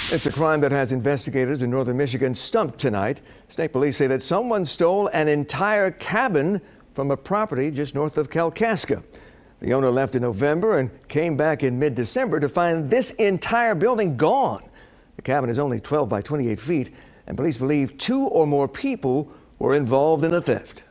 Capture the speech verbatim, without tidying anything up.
It's a crime that has investigators in northern Michigan stumped tonight. State police say that someone stole an entire cabin from a property just north of Kalkaska. The owner left in November and came back in mid-December to find this entire building gone. The cabin is only twelve by twenty-eight feet, and police believe two or more people were involved in the theft.